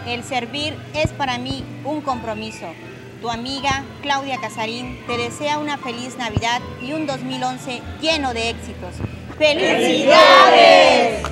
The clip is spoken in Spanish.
El servir es para mí un compromiso. Tu amiga Claudia Casarín te desea una feliz Navidad y un 2011 lleno de éxitos. ¡Felicidades!